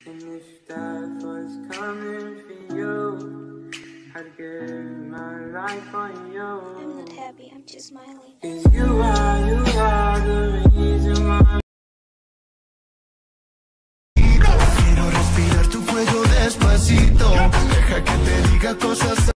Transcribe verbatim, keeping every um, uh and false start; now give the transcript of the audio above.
And if death was coming for you, I'd give my life on you. I'm not happy, I'm just smiling. 'Cause you are, you are the reason why. Quiero respirar tu cuello despacito, deja que te diga cosas.